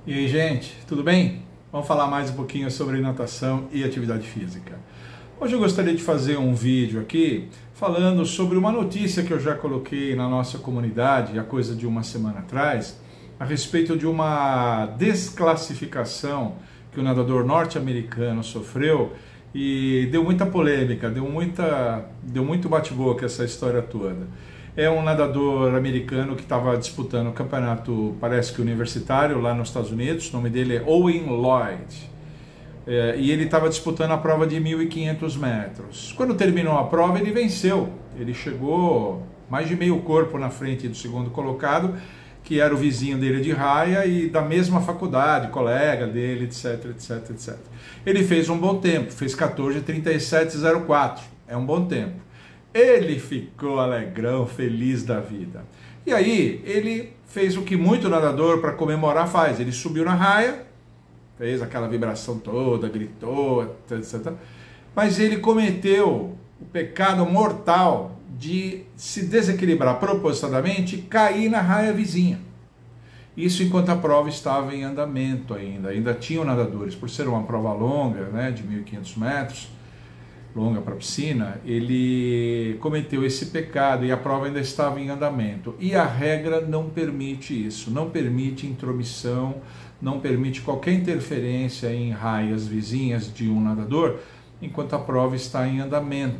E aí, gente, tudo bem? Vamos falar mais um pouquinho sobre natação e atividade física. Hoje eu gostaria de fazer um vídeo aqui falando sobre uma notícia que eu já coloquei na nossa comunidade há coisa de uma semana atrás, a respeito de uma desclassificação que o nadador norte-americano sofreu e deu muita polêmica, deu muito bate-boca essa história toda. É um nadador americano que estava disputando o campeonato, parece que universitário, lá nos Estados Unidos. O nome dele é Owen Lloyd. E ele estava disputando a prova de 1.500 metros. Quando terminou a prova, ele venceu. Ele chegou mais de meio corpo na frente do segundo colocado, que era o vizinho dele de raia e da mesma faculdade, colega dele, etc, etc, etc. Ele fez um bom tempo, fez 14:37:04. É um bom tempo. Ele ficou alegrão, feliz da vida. E aí, ele fez o que muito nadador para comemorar faz. Ele subiu na raia, fez aquela vibração toda, gritou, etc. Mas ele cometeu o pecado mortal de se desequilibrar propositadamente e cair na raia vizinha. Isso enquanto a prova estava em andamento ainda tinham nadadores. Por ser uma prova longa, né, de 1.500 metros, longa para piscina, ele cometeu esse pecado e a prova ainda estava em andamento. E a regra não permite isso, não permite intromissão, não permite qualquer interferência em raias vizinhas de um nadador enquanto a prova está em andamento.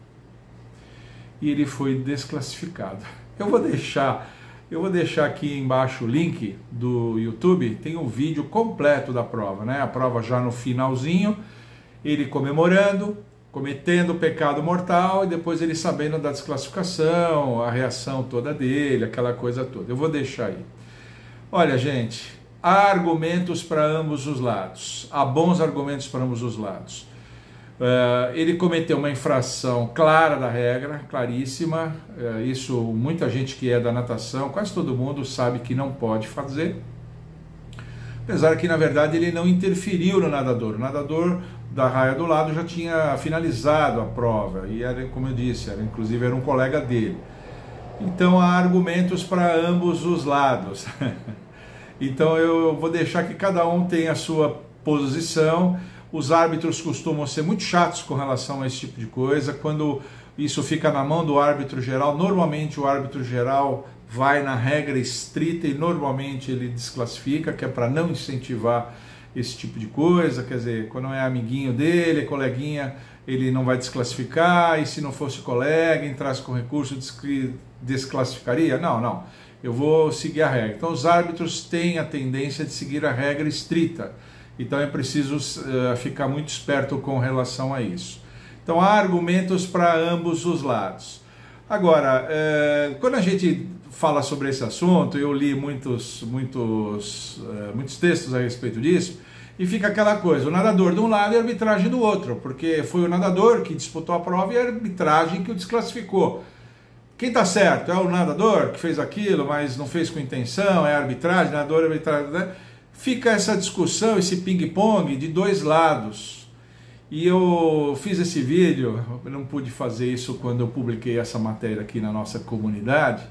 E ele foi desclassificado. Eu vou deixar aqui embaixo o link do YouTube, tem um vídeo completo da prova, né? A prova já no finalzinho, ele comemorando, cometendo o pecado mortal e depois ele sabendo da desclassificação, a reação toda dele, aquela coisa toda. Eu vou deixar aí. Olha, gente, há argumentos para ambos os lados, há bons argumentos para ambos os lados. Ele cometeu uma infração clara da regra, claríssima, isso muita gente que é da natação, quase todo mundo sabe que não pode fazer, apesar que na verdade ele não interferiu no nadador. O nadador da raia do lado já tinha finalizado a prova e era, como eu disse, inclusive era um colega dele. Então há argumentos para ambos os lados. Então eu vou deixar que cada um tenha a sua posição. Os árbitros costumam ser muito chatos com relação a esse tipo de coisa. Quando isso fica na mão do árbitro geral, normalmente o árbitro geral vai na regra estrita e normalmente ele desclassifica, que é para não incentivar esse tipo de coisa. Quer dizer, quando é amiguinho dele, é coleguinha, ele não vai desclassificar, e se não fosse colega, entrasse com recurso, desclassificaria? Não, eu vou seguir a regra. Então os árbitros têm a tendência de seguir a regra estrita, então é preciso ficar muito esperto com relação a isso. Então há argumentos para ambos os lados. Agora, quando a gente fala sobre esse assunto, eu li muitos textos a respeito disso, e fica aquela coisa, o nadador de um lado e a arbitragem do outro, porque foi o nadador que disputou a prova e a arbitragem que o desclassificou. Quem está certo? É o nadador que fez aquilo, mas não fez com intenção, é a arbitragem, nadador, arbitragem, né? Fica essa discussão, esse ping-pong de dois lados. E eu fiz esse vídeo, eu não pude fazer isso quando eu publiquei essa matéria aqui na nossa comunidade.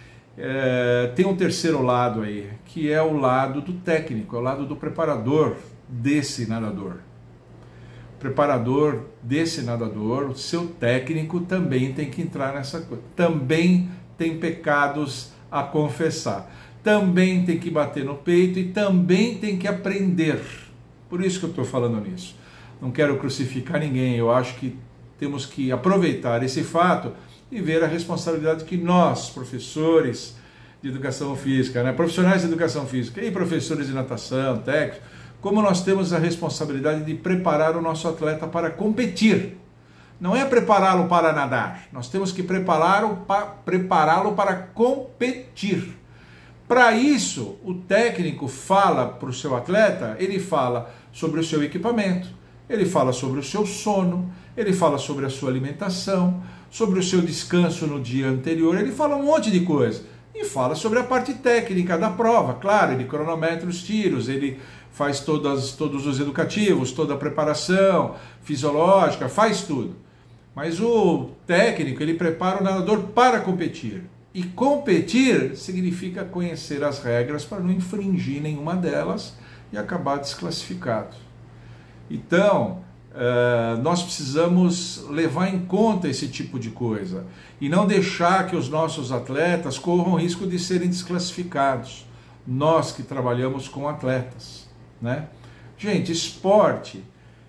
Tem um terceiro lado aí, que é o lado do técnico, é o lado do preparador desse nadador. O preparador desse nadador, o seu técnico também tem que entrar nessa coisa. Também tem pecados a confessar. Também tem que bater no peito e também tem que aprender. Por isso que eu estou falando nisso. Não quero crucificar ninguém, eu acho que temos que aproveitar esse fato e ver a responsabilidade que nós, professores de educação física, né, profissionais de educação física e professores de natação, técnicos, como nós temos a responsabilidade de preparar o nosso atleta para competir. Não é prepará-lo para nadar, nós temos que prepará-lo para competir. Para isso, o técnico fala para o seu atleta, ele fala sobre o seu equipamento, ele fala sobre o seu sono, ele fala sobre a sua alimentação, sobre o seu descanso no dia anterior, ele fala um monte de coisa. E fala sobre a parte técnica da prova, claro, ele cronometra os tiros, ele faz todos os educativos, toda a preparação fisiológica, faz tudo. Mas o técnico, ele prepara o nadador para competir. E competir significa conhecer as regras para não infringir nenhuma delas e acabar desclassificado. Então, nós precisamos levar em conta esse tipo de coisa e não deixar que os nossos atletas corram o risco de serem desclassificados. Nós que trabalhamos com atletas, né? Gente, esporte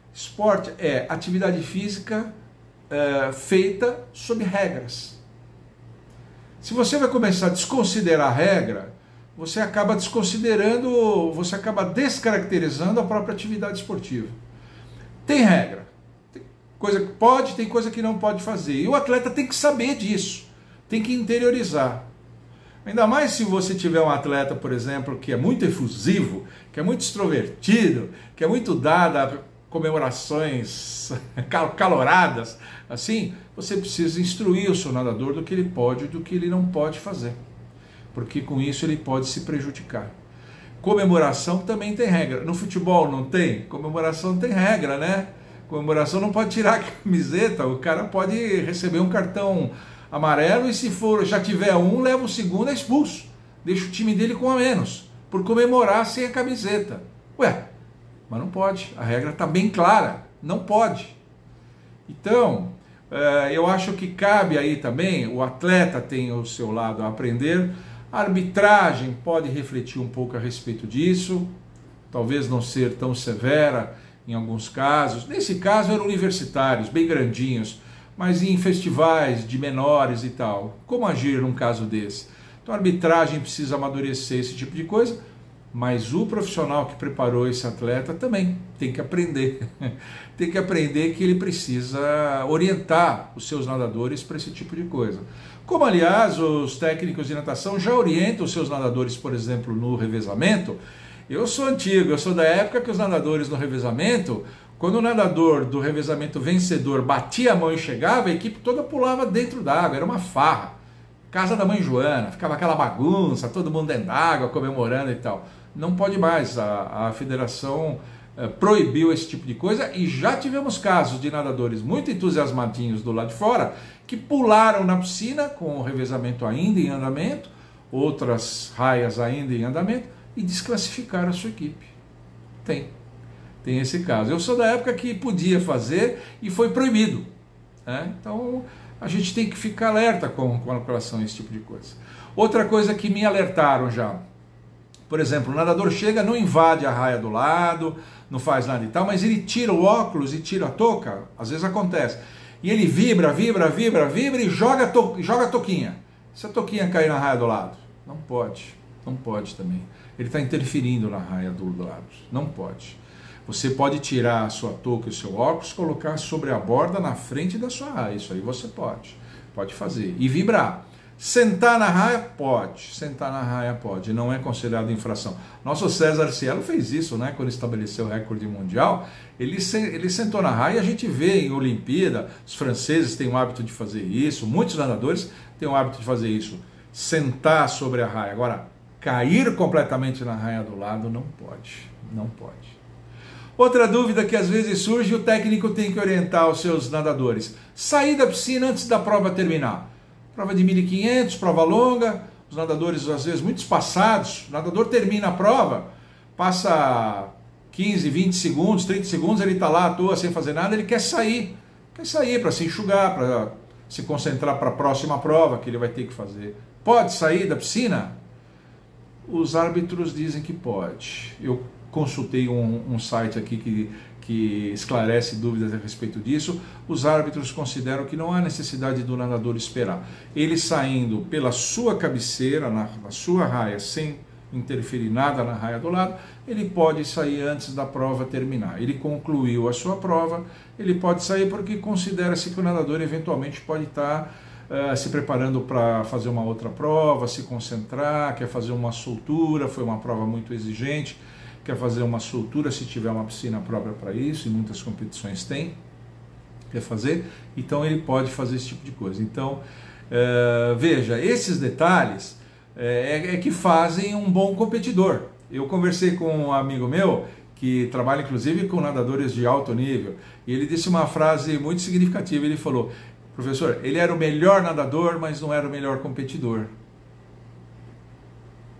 é atividade física feita sob regras. Se você vai começar a desconsiderar a regra, você acaba desconsiderando, você acaba descaracterizando a própria atividade esportiva. Tem regra, tem coisa que pode, tem coisa que não pode fazer. E o atleta tem que saber disso, tem que interiorizar. Ainda mais se você tiver um atleta, por exemplo, que é muito efusivo, que é muito extrovertido, que é muito dado a comemorações caloradas, assim, você precisa instruir o seu nadador do que ele pode e do que ele não pode fazer, porque com isso ele pode se prejudicar. Comemoração também tem regra. No futebol não tem? Comemoração tem regra, né? Comemoração não pode tirar a camiseta, o cara pode receber um cartão amarelo e se for, já tiver um, leva o segundo, é expulso. Deixa o time dele com a menos, por comemorar sem a camiseta. Ué, mas não pode, a regra está bem clara, não pode. Então, eu acho que cabe aí também, o atleta tem o seu lado a aprender, a arbitragem pode refletir um pouco a respeito disso, talvez não ser tão severa em alguns casos. Nesse caso eram universitários, bem grandinhos, mas em festivais de menores e tal. Como agir num caso desse? Então a arbitragem precisa amadurecer esse tipo de coisa, mas o profissional que preparou esse atleta também tem que aprender. Tem que aprender que ele precisa orientar os seus nadadores para esse tipo de coisa. Como, aliás, os técnicos de natação já orientam os seus nadadores, por exemplo, no revezamento. Eu sou antigo, eu sou da época que os nadadores no revezamento, quando o nadador do revezamento vencedor batia a mão e chegava, a equipe toda pulava dentro d'água, era uma farra. Casa da mãe Joana, ficava aquela bagunça, todo mundo dentro d'água, comemorando e tal. Não pode mais, a federação proibiu esse tipo de coisa e já tivemos casos de nadadores muito entusiasmadinhos do lado de fora que pularam na piscina com o revezamento ainda em andamento, outras raias ainda em andamento e desclassificaram a sua equipe. Tem esse caso. Eu sou da época que podia fazer e foi proibido, né? Então a gente tem que ficar alerta com relação a esse tipo de coisa. Outra coisa que me alertaram já, por exemplo, o nadador chega, não invade a raia do lado, não faz nada e tal, mas ele tira o óculos e tira a touca, às vezes acontece, e ele vibra e joga a touquinha. Se a touquinha cair na raia do lado, não pode também. Ele está interferindo na raia do lado, não pode. Você pode tirar a sua touca e o seu óculos, colocar sobre a borda na frente da sua raia, isso aí você pode fazer, e vibrar. Sentar na raia? Pode. Sentar na raia pode. Não é considerado infração. Nosso César Cielo fez isso, né? Quando estabeleceu o recorde mundial. Ele sentou na raia e a gente vê em Olimpíada, os franceses têm o hábito de fazer isso, muitos nadadores têm o hábito de fazer isso. Sentar sobre a raia. Agora, cair completamente na raia do lado não pode. Não pode. Outra dúvida que às vezes surge, o técnico tem que orientar os seus nadadores. Sair da piscina antes da prova terminar. Prova de 1.500, prova longa, os nadadores às vezes muito espaçados, o nadador termina a prova, passa 15, 20 segundos, 30 segundos, ele está lá à toa sem fazer nada, ele quer sair para se enxugar, para se concentrar para a próxima prova que ele vai ter que fazer. Pode sair da piscina? Os árbitros dizem que pode. Eu consultei um site aqui que esclarece dúvidas a respeito disso. Os árbitros consideram que não há necessidade do nadador esperar. Ele saindo pela sua cabeceira, na sua raia, sem interferir nada na raia do lado, ele pode sair antes da prova terminar. Ele concluiu a sua prova, ele pode sair porque considera-se que o nadador eventualmente pode estar se preparando para fazer uma outra prova, se concentrar, quer fazer uma soltura, foi uma prova muito exigente, quer fazer uma soltura se tiver uma piscina própria para isso, e muitas competições têm, quer fazer, então ele pode fazer esse tipo de coisa. Então, veja, esses detalhes é que fazem um bom competidor. Eu conversei com um amigo meu, que trabalha inclusive com nadadores de alto nível, e ele disse uma frase muito significativa, ele falou: professor, ele era o melhor nadador, mas não era o melhor competidor.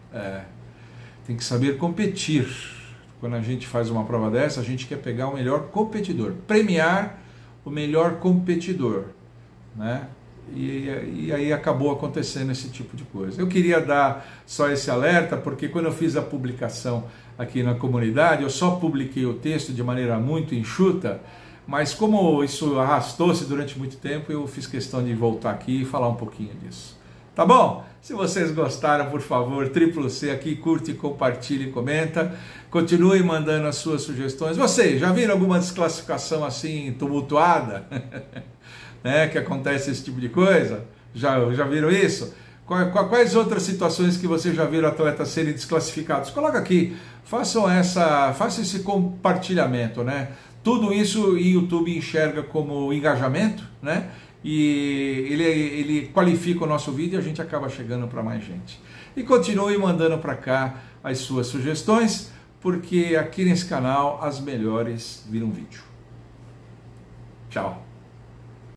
Tem que saber competir. Quando a gente faz uma prova dessa, a gente quer pegar o melhor competidor, premiar o melhor competidor, né? E aí acabou acontecendo esse tipo de coisa. Eu queria dar só esse alerta, porque quando eu fiz a publicação aqui na comunidade, eu só publiquei o texto de maneira muito enxuta, mas como isso arrastou-se durante muito tempo, eu fiz questão de voltar aqui e falar um pouquinho disso. Tá bom? Se vocês gostaram, por favor, C aqui, curte, compartilhe, comenta. Continue mandando as suas sugestões. Vocês já viram alguma desclassificação assim tumultuada? Né, que acontece esse tipo de coisa? Já viram isso? Quais outras situações que vocês já viram atletas serem desclassificados? Coloca aqui, faça esse compartilhamento, né? Tudo isso o YouTube enxerga como engajamento, né? E ele qualifica o nosso vídeo e a gente acaba chegando para mais gente. E continue mandando para cá as suas sugestões, porque aqui nesse canal as melhores viram vídeo. Tchau!